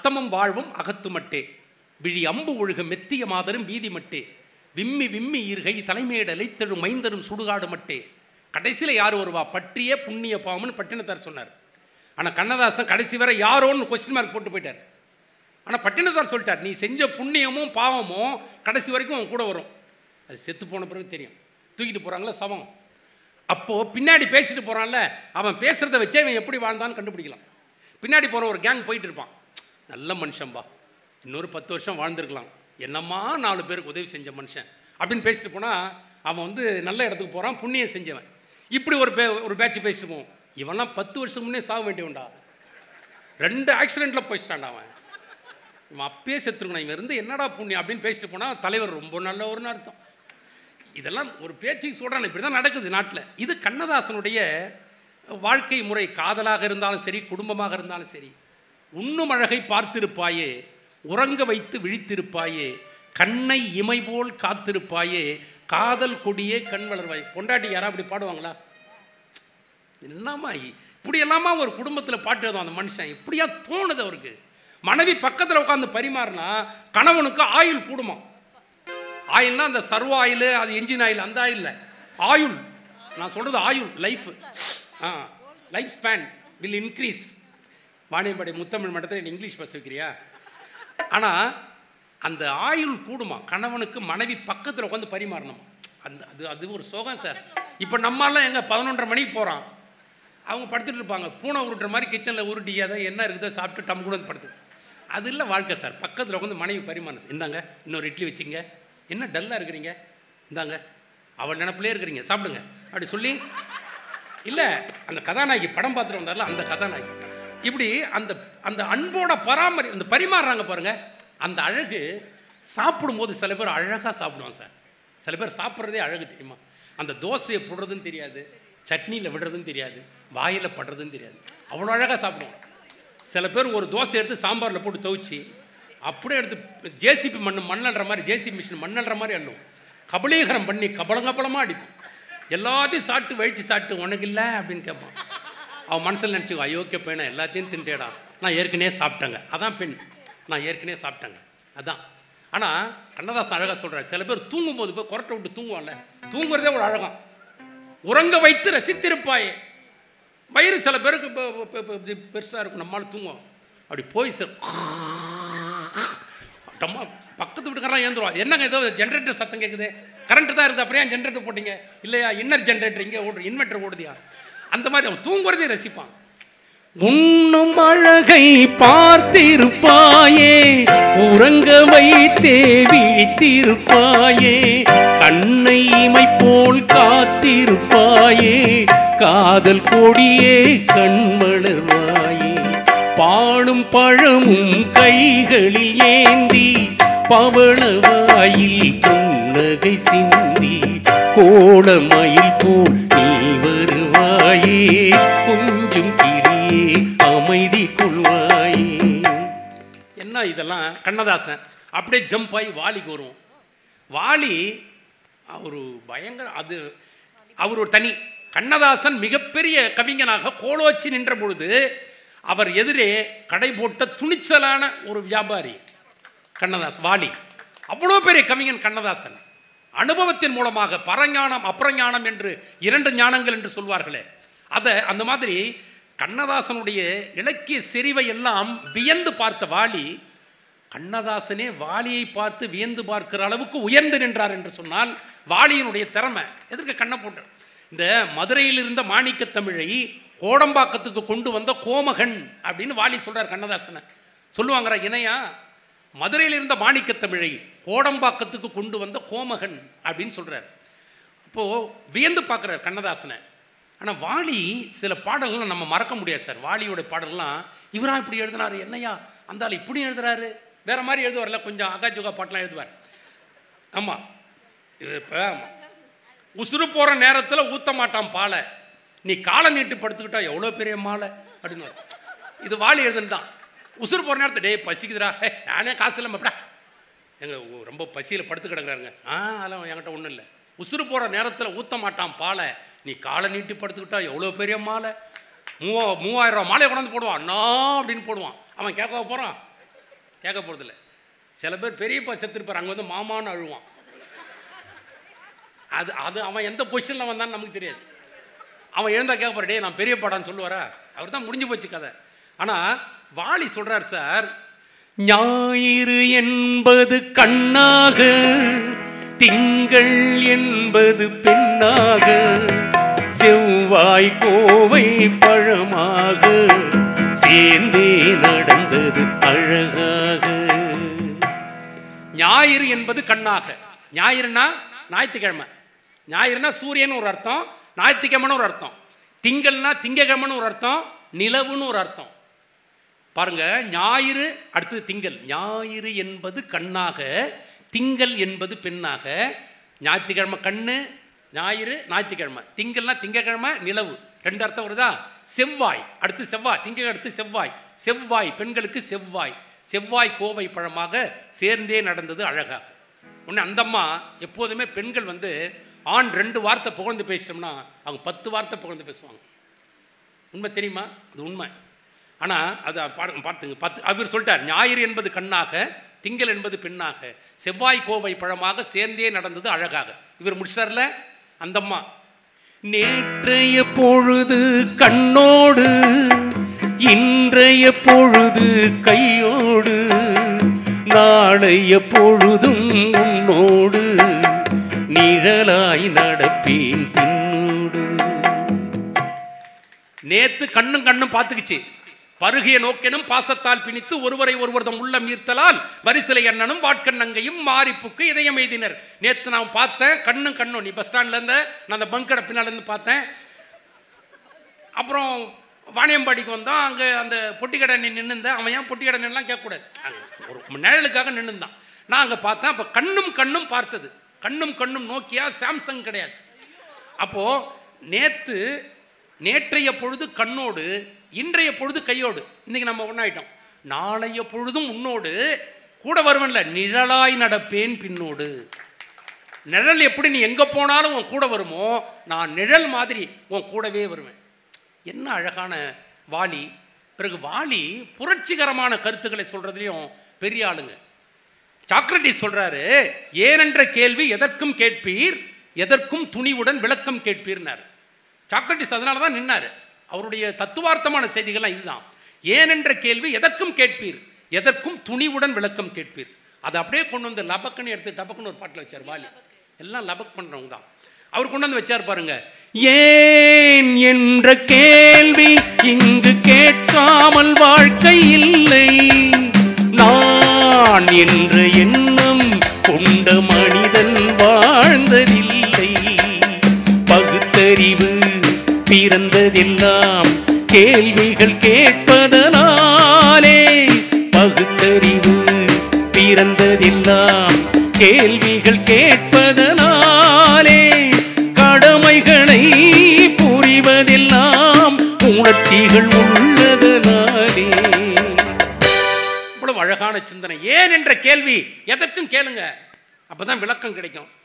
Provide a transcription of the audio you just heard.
அத்தமும் வாழ்வும் அகத்து மட்டே விழி அம்பு ஒழுக மெத்திய மாதரும் வீதி மட்டே விம்மி விம்மி ஈர்கை தலைமையிட அலைத்தெழும் மைந்தரும் சுடுகாடு மட்டே. கடைசியில் யார் வருவா? பற்றியே புண்ணிய பாவம்னு பட்டினத்தார் சொன்னார். ஆனால் கண்ணதாசன் கடைசி வரை யாரோன்னு கொஸ்டின் மார்க் போட்டு போயிட்டார். ஆனால் பட்டினத்தார் சொல்லிட்டார், நீ செஞ்ச புண்ணியமும் பாவமும் கடைசி வரைக்கும் அவன் கூட வரும். அது செத்து போன பிறகு தெரியும். தூக்கிட்டு போகிறாங்களா சவம், அப்போது பின்னாடி பேசிட்டு போகிறான்ல, அவன் பேசுகிறத வச்சே அவன் எப்படி வாழ்ந்தான்னு கண்டுபிடிக்கலாம். பின்னாடி போகிற ஒரு கேங் போயிட்டு இருப்பான், நல்ல மனுஷன்பா, இன்னொரு 10 வருஷம் வாழ்ந்துருக்கலாம், என்னம்மா 4 பேருக்கு உதவி செஞ்ச மனுஷன் அப்படின்னு பேசிட்டு போனால் அவன் வந்து நல்ல இடத்துக்கு போகிறான், புண்ணியம் செஞ்சவன். இப்படி ஒரு பேட்ச் பேசிட்டு போவோம், இவன்லாம் 10 வருஷம் முன்னே சாக வேண்டியவன்டா, 2 ஆக்சிடெண்ட்டில் போயிட்டான்டா அவன், இவன் அப்பயே செத்துருக்கணும், இவன் இருந்து என்னடா புண்ணியம் அப்படின்னு பேசிட்டு போனால் தலைவர் ரொம்ப நல்லவர்னு அர்த்தம். இதெல்லாம் ஒரு பேச்சுக்கு சொல்கிறான், இப்படி தான் நடக்குது நாட்டில். இது கண்ணதாசனுடைய வாழ்க்கை முறை. காதலாக இருந்தாலும் சரி, குடும்பமாக இருந்தாலும் சரி. உண்ணும் அழகை பார்த்திருப்பாயே, உறங்க வைத்து விழித்திருப்பாயே, கண்ணை இமை போல் காத்திருப்பாயே, காதல் கொடியே கண் வளர்வாய். பொண்டாட்டி யாரா அப்படி பாடுவாங்களா? என்னம்மா இப்படி எல்லாமா ஒரு குடும்பத்தில் பாட்டு எழுதும் அந்த மனுஷன், இப்படியா தோணுது அவருக்கு. மனைவி பக்கத்தில் உட்காந்து பரிமாறினா கணவனுக்கு ஆயுள் கூடுமா? ஆயில்னா அந்த சர்வ ஆயில், அது என்ஜின் ஆயில், அந்த ஆயில் இல்லை, ஆயுள். நான் சொல்கிறது ஆயுள், life life span will increase. Vaniyambadi முத்தமிழ் மட்டத்தில் இங்கிலீஷ் பேச வைக்கிறியா? ஆனால் அந்த ஆயுள் கூடுமா கணவனுக்கு மனைவி பக்கத்தில் உட்காந்து பரிமாறணுமா? அது ஒரு சோகம் சார். இப்போ நம்மளாம் எங்கே 11:30 மணிக்கு போகிறான், அவங்க படுத்துட்டு இருப்பாங்க, பூனை உருட்டுற மாதிரி கிச்சனில் உருட்டியாத என்ன இருக்குதோ சாப்பிட்டு டம் கூட படுத்து. அது இல்லை வாழ்க்கை சார். பக்கத்தில் உட்காந்து மனைவி பரிமாறணும், இந்தாங்க இன்னொரு இட்லி வச்சுங்க, என்ன டல்லாக இருக்கிறீங்க, இந்தாங்க அவள் நினப்பிலே இருக்கிறீங்க, சாப்பிடுங்க அப்படி சொல்லி. இல்லை அந்த கதாநாயகி படம் பார்த்துட்டு வந்தார்ல, அந்த கதாநாயகி இப்படி அந்த அந்த அன்போட அந்த பரிமாறுறாங்க பாருங்கள், அந்த அழகு. சாப்பிடும்போது சில பேர் அழகாக சாப்பிடுவாங்க சார். சில பேர் சாப்பிட்றதே அழகு தெரியுமா? அந்த தோசையை போடுறதுன்னு தெரியாது, சட்னியில் விடுறதுன்னு தெரியாது, வாயில் படுறதுன்னு தெரியாது, அவ்வளோ அழகாக சாப்பிடுவாங்க. சில பேர் ஒரு தோசை எடுத்து சாம்பாரில் போட்டு துவைச்சி அப்படியே எடுத்து ஜேசிபி மண்ணல்ற மாதிரி, ஜேசிபி மிஷின் மண்ணல்ற மாதிரி அள்ளும், கபலீகரம் பண்ணி கபலங்கப்பலமாக அடிப்போம். எல்லாத்தையும் சாப்பிட்டு வழித்து சாப்பிட்டு உனக்கு இல்லை அப்படின்னு கேட்பான். அவன் மனசில் நினச்சிக்கோ, அயோக்கிய பையனை எல்லாத்தையும் தின்ட்டேடா, நான் ஏற்கனவே சாப்பிட்டேங்க. அதான் பெண், நான் ஏற்கனவே சாப்பிட்டேங்க அதான். ஆனால் கண்ணதாசன் அழகாக சொல்கிறார், சில பேர் தூங்கும்போது போய் கொரட்டை விட்டு தூங்குவான்ல, தூங்குறதே ஒரு அழகாம். உறங்க வைத்து ரசித்திருப்பாயே. வயிறு சில பேருக்கு பெருசாக இருக்கும், நம்மளால் தூங்குவோம். அப்படி போய் சார் டம்மா பக்கத்து வீட்டுக்காரெலாம் ஏந்துருவான், என்னங்க ஏதோ ஜென்ரேட்டர் சத்தம் கேட்குது, கரண்ட்டு தான் இருக்குது, அப்புறம் ஏன் ஜென்ரேட்டர் போட்டிங்க? இல்லையா இன்னர் ஜென்ரேட்டர் இங்கே ஓடுற இன்வெர்டர் ஓடுதியா? அந்த மாதிரி அவன் தூங்குறதே ரசிப்பான். உண்ணும் அழகை பார்த்திருப்பாயே, உறங்க வைத்தே விழித்திருப்பாயே, கண்ணை இமை போல் காத்திருப்பாயே, காதல் கொடியே கண் வளர்வாயே, பாலும் பழமும் கைகளில் ஏந்தி பவளவாயில் புன்னகை சிந்தி கோலமயில் போல் நீ வருவாயே, கொஞ்சம் கிளியே அமைதி கொள்வாயே. என்ன இதெல்லாம் கண்ணதாசன். அப்படியே ஜம்ப் ஆகி வாலிக்கு வரும். வாலி ஒரு பயங்கர, அது அவர் ஒரு தனி. கண்ணதாசன் மிகப்பெரிய கவிஞனாக கோலோச்சி நின்ற பொழுது அவர் எதிரே கடை போட்ட துணிச்சலான ஒரு வியாபாரி கண்ணதாசன். வாலி அவ்வளோ பெரிய கவிஞன் கண்ணதாசன். அனுபவத்தின் மூலமாக பரஞானம் அப்புறஞானம் என்று 2 ஞானங்கள் என்று சொல்வார்களே, அதை அந்த மாதிரி கண்ணதாசனுடைய இலக்கிய செறிவை எல்லாம் வியந்து பார்த்த வாலி, கண்ணதாசனே வாலியை பார்த்து வியந்து பார்க்கிற அளவுக்கு உயர்ந்து நின்றார் என்று சொன்னால் வாலியினுடைய திறமை எதற்கு கண்ணை போட்டு. இந்த மதுரையில் இருந்த மாணிக்க தமிழை கோடம்பாக்கத்துக்கு கொண்டு வந்த கோமகன் அப்படின்னு வாலி சொல்கிறார் கண்ணதாசனை. சொல்லுவாங்கிற இணையா, மதுரையில் இருந்த மாணிக்க தமிழை கோடம்பாக்கத்துக்கு கொண்டு வந்த கோமகன் அப்படின்னு சொல்கிறார். அப்போது வியந்து பார்க்குறார் கண்ணதாசனை. ஆனால் வாலி சில பாடல்கள்லாம் நம்ம மறக்க முடியாது சார். வாலியோட பாடல்கள்லாம் இவராக இப்படி எழுதினார், என்னையா அந்த ஆள் இப்படி எழுதுறாரு, வேறு மாதிரி எழுதுவார்ல, கொஞ்சம் அகாஜுகா பாட்டெலாம் எழுதுவார். ஆமாம், இப்போ உசுறு போகிற நேரத்தில் ஊற்ற மாட்டான் பாலை, நீ காலை நீட்டு படுத்துக்கிட்டா எவ்வளோ பெரிய மாலை அப்படின்னு. இது வாலி எழுதுன்னு தான். உசுறு போகிற நேரத்தை டே பசிக்குதுடா, நானே காசு இல்லை மப்படா, எங்கள் ரொம்ப பசியில் படுத்து கிடக்குறாருங்க, அதெல்லாம் என்கிட்ட ஒன்றும் இல்லை. உசுறு போகிற நேரத்தில் ஊற்ற மாட்டான் பாலை, நீ காலை நீட்டி படுத்துக்கிட்டா எவ்வளோ பெரிய மாலை, 3000 ரூபா மாலையை கொண்டாந்து போடுவான், அண்ணா அப்படின்னு போடுவான். அவன் கேட்க போகிறான், கேட்க போகிறதில்ல. சில பேர் பெரியப்பா செத்துருப்பார், அங்கே வந்து மாமான்னு அழுவான். அது அது அவன் எந்த பொசிஷனில் வந்தான்னு நமக்கு தெரியாது. அவன் எழுந்தா கேட்க போகிற, டே நான் பெரியப்பாடான்னு சொல்லுவாரா? அவர் தான் முடிஞ்சு போச்சு கதை. ஆனால் வாலி சொல்கிறார், சார், ஞாயிறு என்பது கண்ணாக, திங்கள் என்பது பெண்ணாக, செவ்வாய் கோவை பழமாக, சேர்ந்தே நடந்தது அழகாக. ஞாயிறு என்பது கண்ணாக. ஞாயிறுனா ஞாயிற்றுக்கிழமை, ஞாயிறுனா சூரியன் ஒரு அர்த்தம், ஞாயிற்றுக்கிழமைன்னு ஒரு அர்த்தம். திங்கள்னா திங்கக்கிழமைன்னு ஒரு அர்த்தம், நிலவுன்னு ஒரு அர்த்தம். பாருங்க, ஞாயிறு அடுத்தது திங்கள். ஞாயிறு என்பது கண்ணாக, திங்கள் என்பது பெண்ணாக. ஞாயிற்றுக்கிழமை கண்ணு, ஞாயிறு ஞாயிற்றுக்கிழமை. திங்கள்னா திங்கக்கிழமை, நிலவு, ரெண்டு அர்த்தம் வருதா? செவ்வாய் அடுத்து செவ்வாய், திங்கள் அடுத்து செவ்வாய். செவ்வாய் பெண்களுக்கு செவ்வாய், செவ்வாய் கோவை பழமாக, சேர்ந்தே நடந்தது அழகாக. ஒன்று அந்த அம்மா எப்போதுமே பெண்கள் வந்து ஆண் 2 வார்த்தை புகழ்ந்து பேசிட்டோம்னா அவங்க 10 வார்த்தை புகழ்ந்து பேசுவாங்க. உண்மை தெரியுமா? அது உண்மை. ஆனால் அது பார்த்துங்க, 10 அவர் சொல்லிட்டார், ஞாயிறு என்பது கண்ணாக, திங்கள் என்பது பெண்ணாக, செவ்வாய் கோவை பழமாக, சேர்ந்தே நடந்தது அழகாக. இவர் முடிச்சார்ல அந்த அம்மா. நேற்றைய பொழுது கண்ணோடு, இன்றைய பொழுது கையோடு, நாளைய பொழுதும் உன்னோடு, நிழலாய் நடப்பேன் பின்னோடு. நேத்து கண்ணும் கண்ணும் பார்த்துக்குச்சு, பருகிய நோக்கினும் பாசத்தால் பிணித்து ஒருவரை ஒருவர்தம் உள்ளம் ஈர்த்தலால் வரிசிலை அண்ணனும் வாட்கண்ணங்கையும் மாரிப்புக்கு இதயம் எய்தினர். நேற்று நான் பார்த்தேன், கண்ணும் கண்ணும். நீ பஸ் ஸ்டாண்ட்ல இருந்த, நான் அந்த பங்கடை பின்னால் இருந்து பார்த்தேன். அப்புறம் வாணியம்பாடிக்கு வந்தோம், அங்கே அந்த பொட்டிக்கடை நின்றுந்தேன். அவன் ஏன் பொட்டிக்கடை நின்றுலாம் கேட்கக்கூடாது, ஒரு நிழலுக்காக நின்றுந்தான். நான் அங்கே பார்த்தேன். அப்போ கண்ணும் கண்ணும் பார்த்தது, கண்ணும் கண்ணும் நோக்கியா, சாம்சங் கிடையாது. அப்போது நேற்றைய பொழுது கண்ணோடு, இன்றைய பொழுது கையோடு. இன்றைக்கி நம்ம ஒன்றாயிட்டோம். நாளைய பொழுதும் உன்னோடு கூட வருவேன்ல, நிழலாய் நடப்பேன் பின்னோடு. நிழல் எப்படி நீ எங்கே போனாலும் உன் கூட வருமோ, நான் நிழல் மாதிரி உன் கூடவே வருவேன். என்ன அழகான வாலி. பிறகு வாலி புரட்சிகரமான கருத்துக்களை சொல்கிறதுலையும் பெரிய ஆளுங்க. சாக்ரட்டிஸ் சொல்கிறாரு, ஏனென்ற கேள்வி எதற்கும் கேட்பீர், எதற்கும் துணிவுடன் விளக்கம் கேட்பீர்னார். சாக்ரட்டிஸ் அதனால தான் நின்னார். அவருடைய தத்துவார்த்தமான செய்திகள்லாம் இதுதான். ஏனென்ற கேள்வி எதற்கும் கேட்பீர், எதற்கும் துணிவுடன் விளக்கம் கேட்பீர். அதை அப்படியே கொண்டு வந்து லபக்குன்னு எடுத்து டபக்குன்னு ஒரு பாட்டில் வச்சார் வாலி. எல்லாம் லபக் பண்ணுறவங்க தான். அவர் கொண்டு வந்து வச்சார் பாருங்க. ஏன் என்ற கேள்வி இங்கு கேட்காமல் வாழ்க்கை இல்லை, நான் என்ற எண்ணம் கொண்ட மனிதன் வாழ்ந்ததில்லை. பகுத்தறிவு பிறந்ததெல்லாம் கேள்விகள் கேட்பதனாலே, பகுத்தறிவு பிறந்ததெல்லாம் கேள்விகள் கேட்பதனாலே, கடமைகளை புரிவதெல்லாம் உணர்ச்சிகள் உள்ளதனாலே. இவ்வளவு அழகான சிந்தனை. ஏன் என்ற கேள்வி எதற்கும் கேளுங்க, அப்பதான் விளக்கம் கிடைக்கும்.